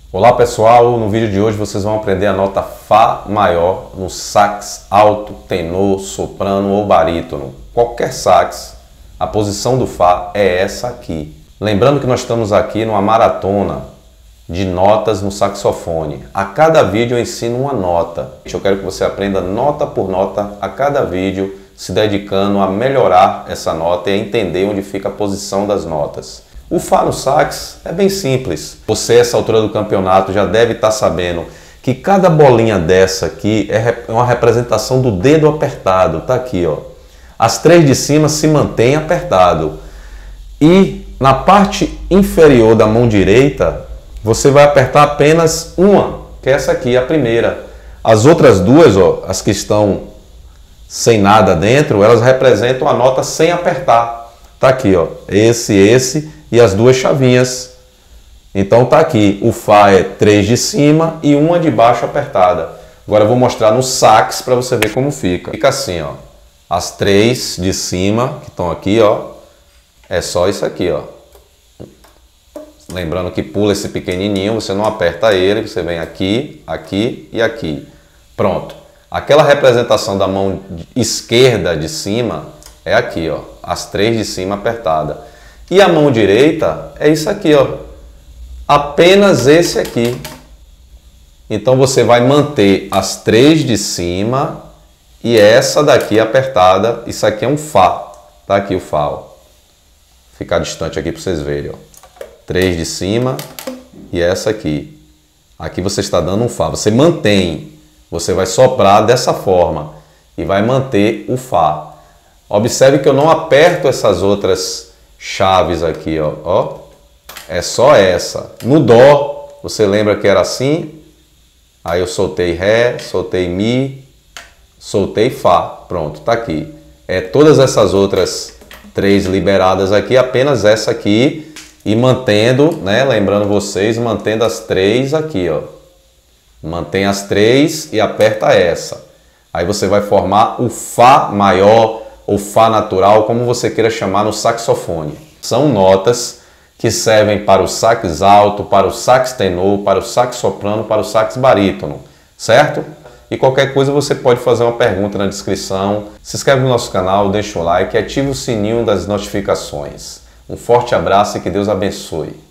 Olá pessoal, no vídeo de hoje vocês vão aprender a nota Fá maior no sax alto, tenor, soprano ou barítono. Qualquer sax, a posição do Fá é essa aqui. Lembrando que nós estamos aqui numa maratona de notas no saxofone. A cada vídeo eu ensino uma nota. Eu quero que você aprenda nota por nota a cada vídeo, se dedicando a melhorar essa nota e a entender onde fica a posição das notas. O Fá no sax é bem simples. Você, essa altura do campeonato, já deve estar sabendo que cada bolinha dessa aqui é uma representação do dedo apertado. Tá aqui, ó. As três de cima se mantêm apertado. E na parte inferior da mão direita, você vai apertar apenas uma, que é essa aqui, a primeira. As outras duas, ó, as que estão sem nada dentro, elas representam a nota sem apertar. Tá aqui, ó. Esse e as duas chavinhas. Então tá aqui, o Fá é 3 de cima e uma de baixo apertada. Agora eu vou mostrar no sax para você ver como fica. Fica assim, ó. As 3 de cima, que estão aqui, ó. É só isso aqui, ó. Lembrando que pula esse pequenininho, você não aperta ele, você vem aqui, aqui e aqui. Pronto. Aquela representação da mão esquerda de cima é aqui, ó. As 3 de cima apertada. E a mão direita é isso aqui, ó. Apenas esse aqui. Então você vai manter as 3 de cima e essa daqui apertada. Isso aqui é um Fá. Tá aqui o Fá, ó. Ficar distante aqui para vocês verem, ó. 3 de cima e essa aqui. Aqui você está dando um Fá. Você mantém. Você vai soprar dessa forma e vai manter o Fá. Observe que eu não aperto essas outras chaves aqui, ó. Ó. É só essa. No Dó, você lembra que era assim? Aí eu soltei Ré, soltei Mi, soltei Fá. Pronto, tá aqui. É todas essas outras 3 liberadas aqui, apenas essa aqui. E mantendo, né? Lembrando vocês, mantendo as 3 aqui, ó. Mantém as 3 e aperta essa. Aí você vai formar o Fá maior ou Fá natural, como você queira chamar no saxofone. São notas que servem para o sax alto, para o sax tenor, para o sax soprano, para o sax barítono, certo? E qualquer coisa você pode fazer uma pergunta na descrição. Se inscreve no nosso canal, deixa o like e ative o sininho das notificações. Um forte abraço e que Deus abençoe.